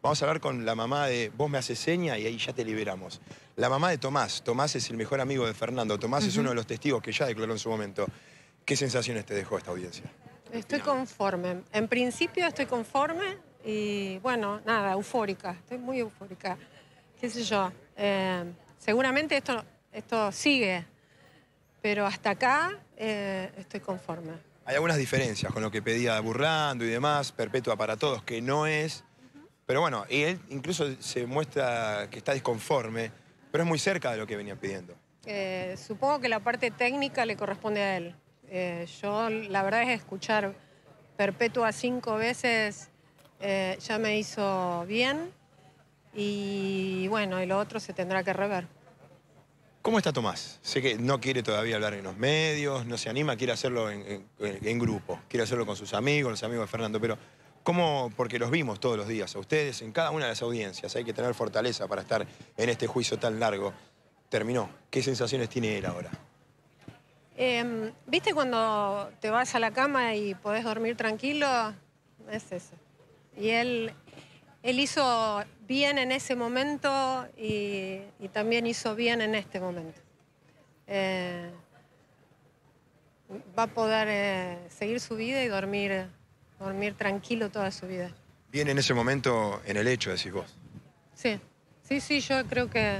Vamos a hablar con la mamá de Vos me haces seña y ahí ya te liberamos. La mamá de Tomás. Tomás es el mejor amigo de Fernando. Tomás es uno de los testigos que ya declaró en su momento. ¿Qué sensaciones te dejó esta audiencia? Estoy conforme. En principio estoy conforme y, bueno, nada, eufórica. Estoy muy eufórica. ¿Qué sé yo? Seguramente esto sigue, pero hasta acá estoy conforme. Hay algunas diferencias con lo que pedía Burlando y demás, perpetua para todos, que no es. Pero bueno, y él incluso se muestra que está disconforme, pero es muy cerca de lo que venía pidiendo. Supongo que la parte técnica le corresponde a él. Yo, la verdad, es escuchar perpetua 5 veces ya me hizo bien. Y bueno, y lo otro se tendrá que rever. ¿Cómo está Tomás? Sé que no quiere todavía hablar en los medios, no se anima, quiere hacerlo en grupo, quiere hacerlo con sus amigos, los amigos de Fernando, pero ¿cómo? Porque los vimos todos los días a ustedes en cada una de las audiencias, hay que tener fortaleza para estar en este juicio tan largo. Terminó. ¿Qué sensaciones tiene él ahora? ¿Viste cuando te vas a la cama y podés dormir tranquilo? Es eso. Y él hizo bien en ese momento y también hizo bien en este momento. Va a poder seguir su vida y dormir tranquilo toda su vida. Bien en ese momento en el hecho, decís vos. Sí, yo creo que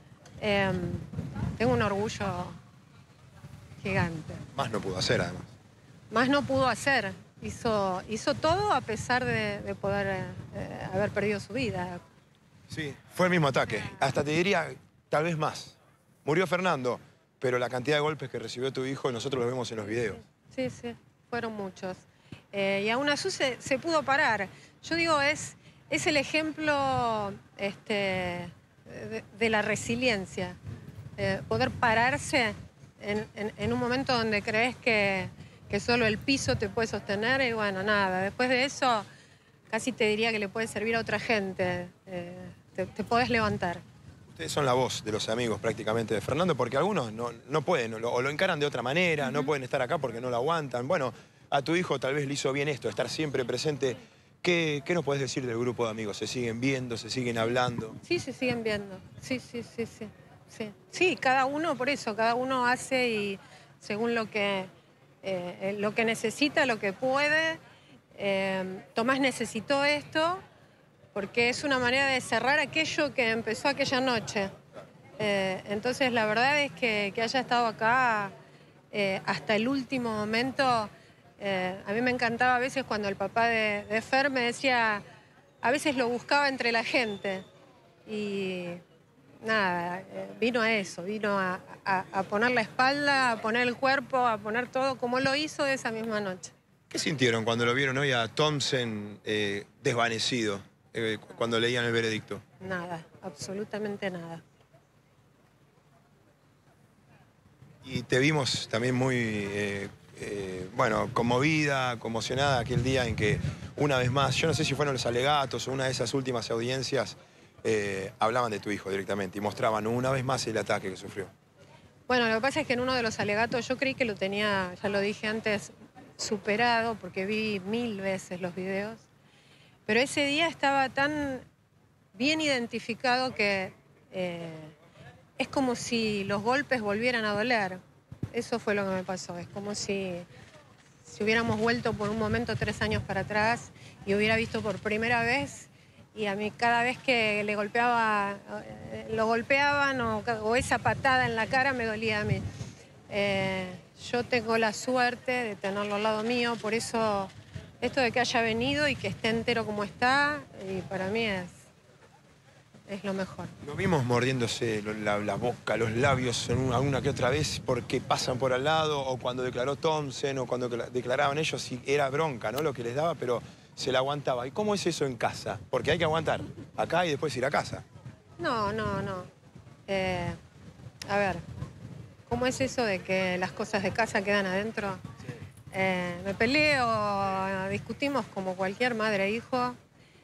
tengo un orgullo gigante. Más no pudo hacer, además. Más no pudo hacer. Hizo todo a pesar de poder haber perdido su vida. Sí, fue el mismo ataque. Hasta te diría, tal vez más. Murió Fernando, pero la cantidad de golpes que recibió tu hijo, nosotros lo vemos en los videos. Sí, fueron muchos. Y aún así se pudo parar. Yo digo, es el ejemplo de la resiliencia. Poder pararse en un momento donde crees que solo el piso te puede sostener y bueno, nada. Después de eso, casi te diría que le puede servir a otra gente. Te podés levantar. Ustedes son la voz de los amigos prácticamente de Fernando, porque algunos no pueden, o lo encaran de otra manera, no pueden estar acá porque no lo aguantan. Bueno, a tu hijo tal vez le hizo bien esto, estar siempre presente. ¿Qué nos podés decir del grupo de amigos? ¿Se siguen viendo, se siguen hablando? Sí, se siguen viendo. Sí. Sí, cada uno, por eso, cada uno hace y según lo que necesita, lo que puede. Tomás necesitó esto porque es una manera de cerrar aquello que empezó aquella noche. Entonces, la verdad es que haya estado acá hasta el último momento. A mí me encantaba a veces cuando el papá de Fer me decía, a veces lo buscaba entre la gente. Y nada, vino a eso, vino a poner la espalda, a poner el cuerpo, a poner todo como lo hizo esa misma noche. ¿Qué sintieron cuando lo vieron hoy a Thompson desvanecido, cuando leían el veredicto? Nada, absolutamente nada. Y te vimos también muy, bueno, conmovida, conmocionada aquel día en que, una vez más, yo no sé si fueron los alegatos o una de esas últimas audiencias, hablaban de tu hijo directamente y mostraban una vez más el ataque que sufrió. Bueno, lo que pasa es que en uno de los alegatos yo creí que lo tenía, ya lo dije antes, superado, porque vi 1000 veces los videos, pero ese día estaba tan bien identificado que es como si los golpes volvieran a doler. Eso fue lo que me pasó, es como si hubiéramos vuelto por un momento 3 años para atrás y hubiera visto por primera vez. Y a mí cada vez que le golpeaba, lo golpeaban o esa patada en la cara me dolía a mí. Yo tengo la suerte de tenerlo al lado mío, por eso esto de que haya venido y que esté entero como está, y para mí es lo mejor. Lo vimos mordiéndose la boca, los labios alguna que otra vez porque pasan por al lado, o cuando declaró Thompson, o cuando declaraban ellos, y era bronca, ¿no? Lo que les daba, pero se la aguantaba. ¿Y cómo es eso en casa? Porque hay que aguantar acá y después ir a casa. No. A ver, ¿cómo es eso de que las cosas de casa quedan adentro? Sí. Me peleo, discutimos como cualquier madre e hijo.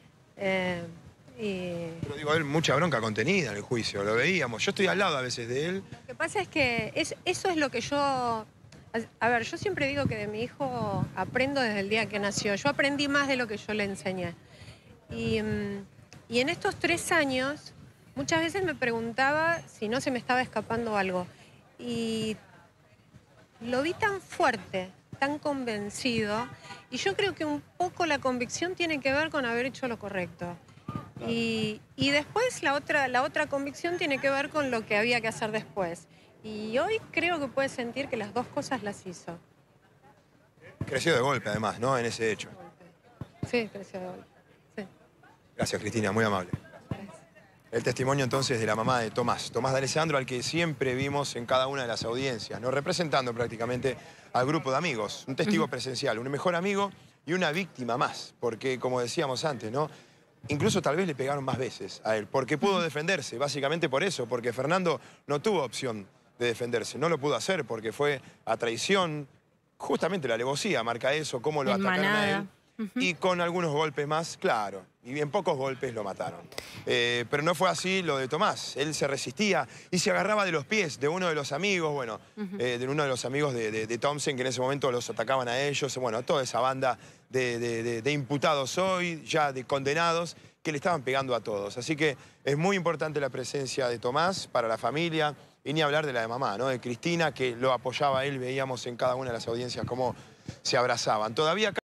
Pero digo, hay mucha bronca contenida en el juicio, lo veíamos. Yo estoy al lado a veces de él. Lo que pasa es que eso es lo que yo... A ver, yo siempre digo que de mi hijo aprendo desde el día que nació. Yo aprendí más de lo que yo le enseñé. Y Y en estos 3 años, muchas veces me preguntaba si no se me estaba escapando algo. Y lo vi tan fuerte, tan convencido, y yo creo que un poco la convicción tiene que ver con haber hecho lo correcto. Y después la otra convicción tiene que ver con lo que había que hacer después. Y hoy creo que puede sentir que las dos cosas las hizo. Creció de golpe, además, ¿no? En ese hecho. Sí, creció de golpe. Sí. Gracias, Cristina, muy amable. El testimonio entonces de la mamá de Tomás D'Alessandro, al que siempre vimos en cada una de las audiencias, ¿no? Representando prácticamente al grupo de amigos, un testigo presencial, un mejor amigo y una víctima más, porque como decíamos antes, ¿no? Incluso tal vez le pegaron más veces a él, porque pudo defenderse, básicamente por eso, porque Fernando no tuvo opción de defenderse, no lo pudo hacer porque fue a traición, justamente la alevosía marca eso, cómo lo atacaron a él. Y con algunos golpes más, claro. Y en pocos golpes lo mataron. Pero no fue así lo de Tomás. Él se resistía y se agarraba de los pies de uno de los amigos, bueno, de uno de los amigos de Thompson, que en ese momento los atacaban a ellos. Bueno, toda esa banda de imputados hoy, ya de condenados, que le estaban pegando a todos. Así que es muy importante la presencia de Tomás para la familia. Y ni hablar de la de mamá, ¿no? De Cristina, que lo apoyaba a él. Veíamos en cada una de las audiencias cómo se abrazaban. Todavía